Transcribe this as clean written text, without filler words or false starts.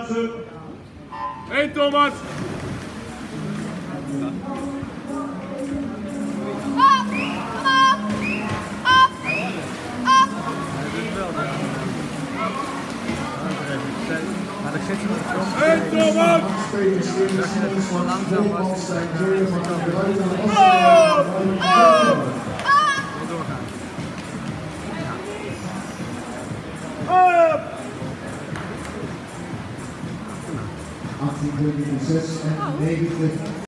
plaatsen. 1 Thomas. Maar de gidsen met de grond. 1 Thomas. Dat je het gewoon langzaam was. Doorgaan. Op. 18, 6 en 90.